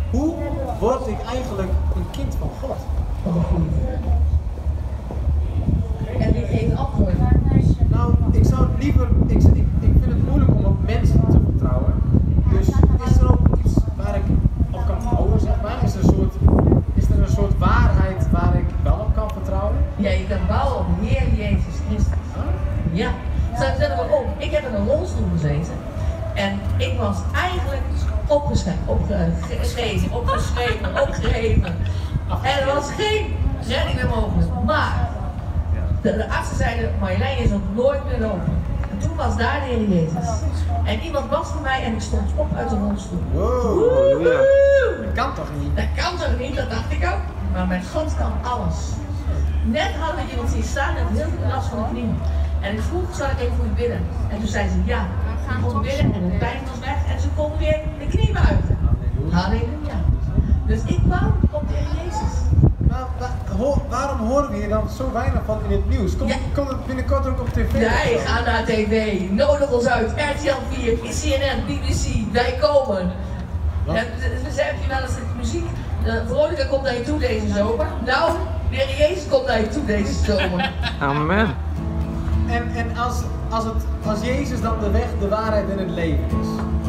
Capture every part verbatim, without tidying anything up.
Hoe word ik eigenlijk een kind van God? En wie geeft antwoord? Nou, ik zou het liever, ik, ik, ik vind het moeilijk om op mensen te vertrouwen. Dus is er ook iets waar ik op kan vertrouwen, zeg maar? Is er een soort, is er een soort waarheid waar ik wel op kan vertrouwen? Ja, je kan bouwen op Heer Jezus Christus. Ja. Stel maar op, ik heb in een rolstoel gezeten. En ik was eigenlijk opgeschreven, opgegeven, opgeschreven, opgeheven. En er was geen redding meer mogelijk. Maar de, de artsen zeiden, Marjolein is nog nooit meer lopen. En toen was daar de Heer Jezus. En iemand was voor mij en ik stond op uit de rolstoel. Wow, ja. Dat kan toch niet? Dat kan toch niet, dat dacht ik ook. Maar met God kan alles. Net hadden we iemand zien staan en had heel veel last van de knie. En ik vroeg, zal ik even voor je bidden? En toen zei ze ja. Ik kon bidden en de pijn was weg en ze kon weer de knie buiten. Halleluja. Dus ik wou op de Heer Jezus. Maar wa waarom horen we hier dan zo weinig van in het nieuws? Komt Ja. het binnenkort ook op tv? Wij gaan naar tv, nodig ons uit, R T L vier, C N N, B B C, wij komen. En we zeggen je wel eens de muziek, uh, Veronica komt naar je toe deze zomer. Nou, de Heer Jezus komt naar je toe deze zomer. Amen. En, en als, als, het, als Jezus dan de weg, de waarheid en het leven is.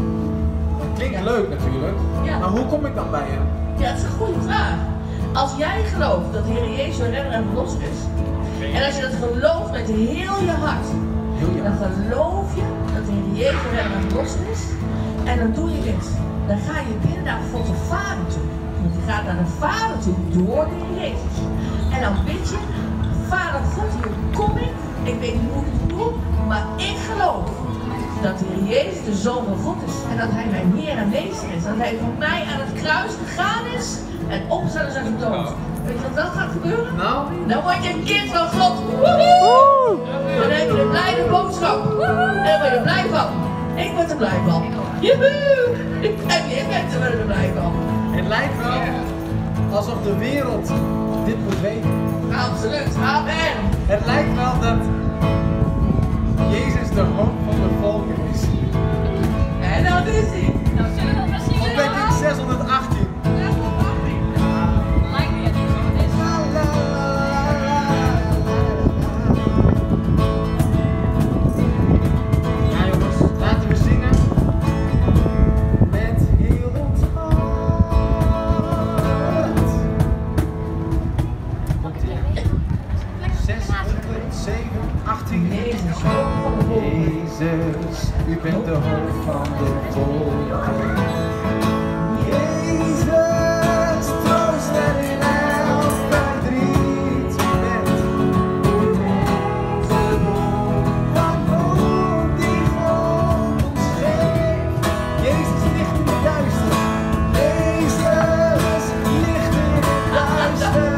Dat klinkt Ja. leuk natuurlijk, Ja. maar hoe kom ik dan bij hem? Ja, dat is een goede vraag. Als jij gelooft dat de Heer Jezus een redder en verlosser is, en als je dat gelooft met heel je hart, Heel je dan geloof je dat de Heer Jezus een redder en verlosser is, en dan doe je dit. Dan ga je binnen naar God de Vader toe. Want je gaat naar de Vader toe door de Heer Jezus. En dan bid je, Vader God, hier kom ik. Ik weet niet hoe ik het doe, maar ik geloof dat de Heer Jezus de Zoon van God is. En dat Hij mijn Heer en Meester is. Dat Hij voor mij aan het kruis gegaan is en opgestaan is uit de dood. Weet je wat dat gaat gebeuren? Nou, Dan word je een kind van God. Woehoe! Dan heb je de blijde boodschap. Daar ben je er blij van. Ik word er blij van. Joehoe! En jij bent er wel er blij van. het lijkt wel alsof de wereld dit moet weten. Absoluut. Amen. Het lijkt wel dat Jezus de hoop van de volken is. En dat is hij. Nou, zullen we dat maar zingen? Opwekking zeshonderdachttien. Lijkt me het niet zo. Het is Ja jongens, laten we zingen met heel ons hart. zes, zeven, achttien. Jezus, hoop van de volken. Jezus, u bent de hoofd van de volken. Jezus, troost en in elk verdriet. U bent de bron van hoop die God ons geeft. Jezus ligt in het duister. Jezus ligt in het duister.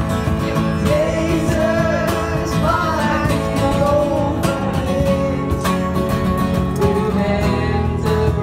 Jezus, waar hij niet overleeft. U bent de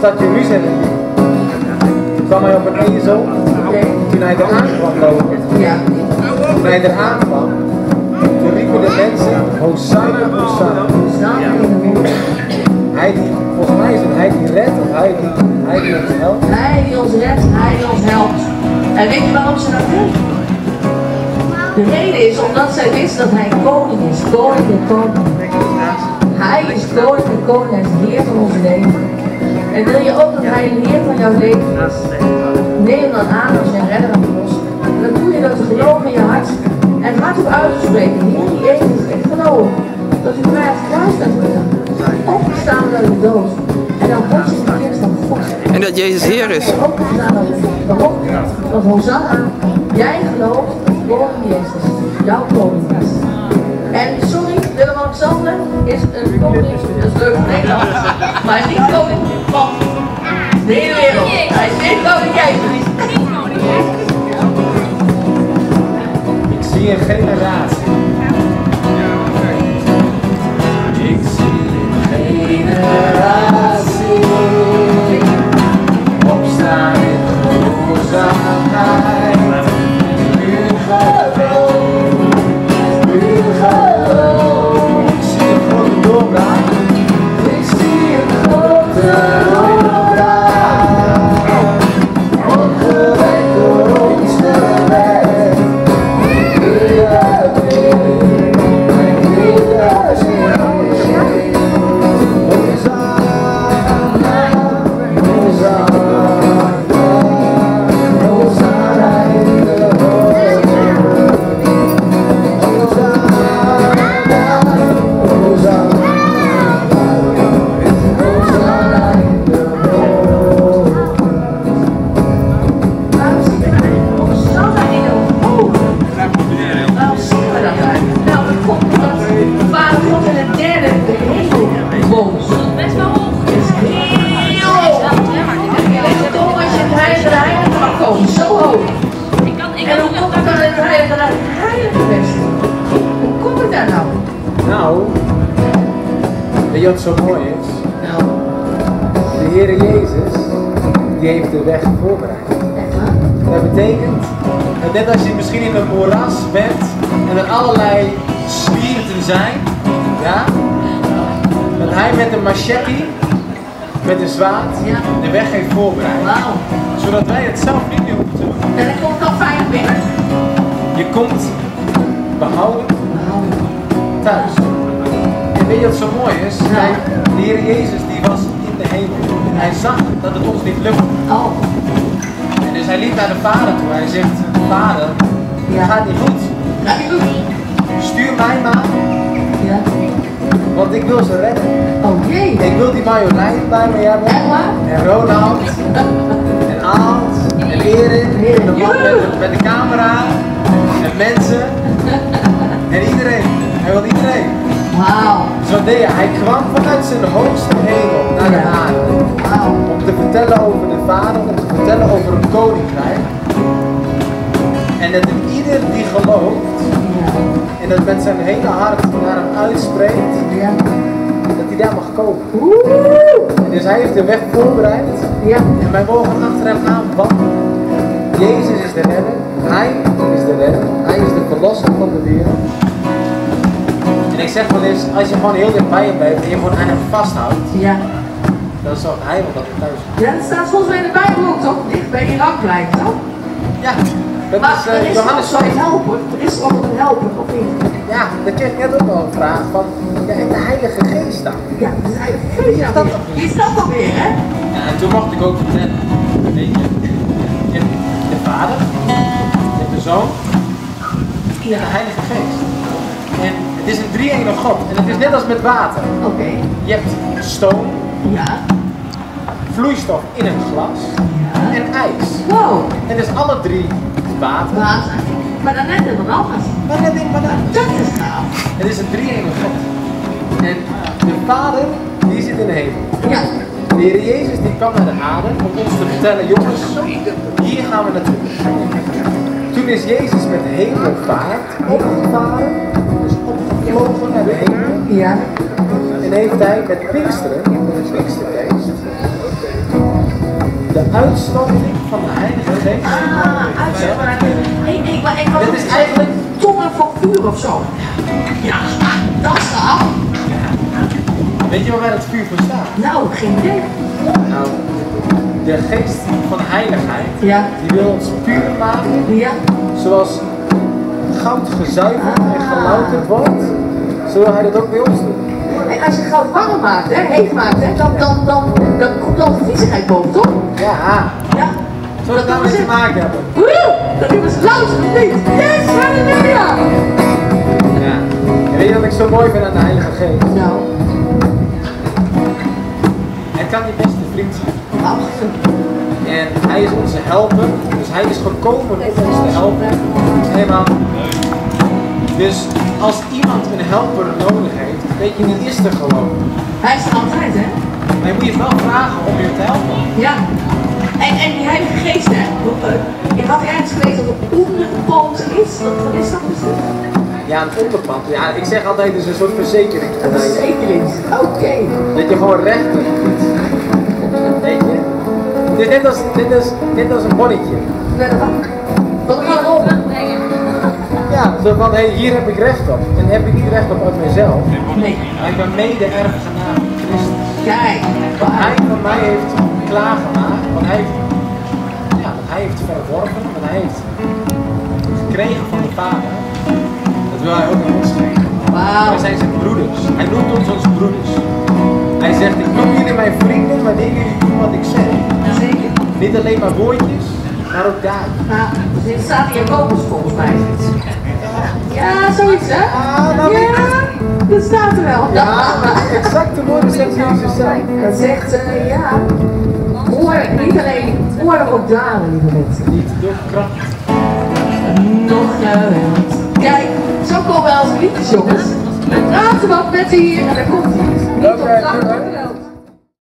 stad Jeruzalem kwam hij op een ezel. Oké. Toen hij eraan kwam lopen, Ja. toen hij eraan kwam, toen riepen de mensen, Hosanna, Hosanna. Samen in de hemel. Hij die, volgens mij is het hij die redt of hij die, hij die ons helpt. Hij die ons redt, hij die ons helpt. En weet je waarom ze dat deden? De reden is omdat zij wisten dat hij koning is, koning en koning. Hij is koning en koning, hij is de Heer van ons leven. En wil je ook dat hij de Heer van jouw leven is? Neem hem dan aan als je een redder aan de bos. En dan doe je dat te geloven in je hart. En hardop uit te spreken. Heer Jezus, ik geloof dat u mij het kruis bent gegaan. Opgestaan uit de dood. En dan word je de kind van God. En dat Jezus Heer is. Opgestaan uit de dood. Waarom? Want Hosanna, jij gelooft dat koning Jezus jouw koning is. En sorry, Willem-Alexander is een koning, dat is leuk voor Nederland, maar hij is niet koning van de hele wereld. Hij is niet koning Jezus. Ik zie een generatie. Ik zie een generatie opstaan in gehoorzaamheid. U geloof, u geloof. Ik zie een grote doorbraak. Ik zie een grote doorbraak. Opgewekt door ons gewet. Weet je wat zo mooi is? Nou, De Heer Jezus, die heeft de weg voorbereid. Dat betekent, dat net als je misschien in een moeras bent en er allerlei spierten zijn, ja, dat hij met een machete, met een zwaard, Ja. de weg heeft voorbereid. wauw. Zodat wij het zelf niet meer hoeven te doen. En dan komt al veilig binnen. Je komt behouden Nou, thuis. En weet je wat zo mooi is? Ja. Kijk, de Heer Jezus die was in de hemel. En hij zag dat het ons niet lukte. oh, En dus hij liep naar de Vader toe. Hij zegt, Vader, het Ja. gaat niet goed. ga je doen? Stuur mij maar, Ja. want ik wil ze redden. Oh jee. Ik wil die Marjolein bij me hebben. Echt waar? En Ronald. En Aalt. En Erik. En de man met de, met de camera. En mensen. En iedereen. Hij wil iedereen. Wauw. Zo deed hij. Hij kwam vanuit zijn hoogste hemel naar de Ja. aarde. Wauw. Om te vertellen over de Vader. Om te vertellen over een koninkrijk. En dat ieder die gelooft. Ja. En dat met zijn hele hart naar hem uitspreekt. Ja. Dat hij daar mag komen. Oeh. En dus hij heeft de weg voorbereid. Ja. En wij mogen achter hem aan wandelen. Jezus is de redder. Hij is de redder. Hij is de verlosser van de wereld. En ik zeg wel eens, als je gewoon heel dichtbij hem bent en je gewoon aan hem vasthoudt, Ja. dan zorgt hij wel dat hij thuis is. Ja, dat staat volgens mij in de Bijbel ook toch? Dicht bij Irak blijven, toch? Ja, dat Maar is er uh, is Johannes nog zo'n helper. Er is nog een helper, of niet? Ja, daar kreeg ik net ook al een vraag van, ja, de Heilige Geest dan. Ja, dat is eigenlijk Is dat nog niet? Die is dat alweer, hè? Ja, en toen mocht ik ook vertellen, weet je, je hebt de Vader, je hebt de Zoon en de Heilige Geest. En het is een drie-enige God. En het is net als met water. Oké. Je hebt stoom, Ja. vloeistof in een glas Ja. en ijs. Wow. En dus alle drie water. Water. Maar dan net iemand anders. Maar net in maar dan. Dat is gaaf. Het is een drie-enige God. En de Vader, die zit in de hemel. Ja. De Heer Jezus die kwam naar de aarde om ons te vertellen, jongens, hier gaan we naartoe. Toen is Jezus met hemelvaart opgevaren, dus opgevlogen naar de hemel. Ja. En heeft hij met Pinksteren, met de Pinksterfeest, de uitstorting van de Heilige Geest. Ah, uitspraken. Hey, hey, maar ik was Het is eigenlijk... tongen van vuur of zo. Ja, dat is gaaf. Weet je waar dat vuur voor staat? Nou, geen idee. Nou, de geest van heiligheid, Ja. die wil ons puur maken, Ja. zoals goud gezuiverd en gelouterd wordt, zo wil hij dat ook bij ons doen. En als je goud warm maakt, hè, heet maakt, hè, dan, dan, dan, dan komt dan de viezigheid boven, toch? Ja, Ja. zou dat daarmee te maken hebben? Woe! Dat is luid niet. Yes, halleluja! Ja. En weet je wat ik zo mooi vind aan de Heilige Geest? Nou, Hij kan je beste vriend zijn. absoluut. En hij is onze helper, dus hij is gekomen om ons te helpen. Eenmaal. Dus als iemand een helper nodig heeft, weet je, die is er gewoon. Hij is er altijd, hè? Maar je moet je wel vragen om je te helpen. Ja. En, en die Heilige Geest, hè? Ik had ergens gelezen dat het onderpand is. Wat wat is dat precies? Ja, een onderpand. Ja, ik zeg altijd, het is een soort verzekering. Een verzekering. Oké. Dat je gewoon recht hebt. Weet je? Het is net als, net als, net als een bonnetje. Met een bank. Wat gaan we op? Ja, zo van, hé, hey, hier heb ik recht op. En heb ik niet recht op uit mezelf. Nee. Maar ik ben mede-erfgenaam van Christus. Kijk. Wat hij van mij heeft klaargemaakt, wat hij heeft, ja, wat hij heeft verworven, wat hij heeft gekregen van de Vader, dat wil hij ook aan ons geven. Wauw. Wij zijn zijn broeders. Hij noemt ons onze broeders. Hij zegt, ik noem jullie mijn vrienden wanneer jullie doen wat ik zeg. Zeker. Niet alleen maar woordjes, maar ook daden. Nou, dit staat in Jacobus volgens mij. Ja, zoiets hè? Ah, nou weet Ja, dat staat er wel. Ja, exacte woorden zegt Jezus zelf. Dat zegt, uh, ja, woorden, niet alleen woorden, ook daden, lieve mensen. Niet door kracht. Nog geweld. Kijk, zo komen we als liedjes, jongens. We praten wat met hier en dan komt hij. Niet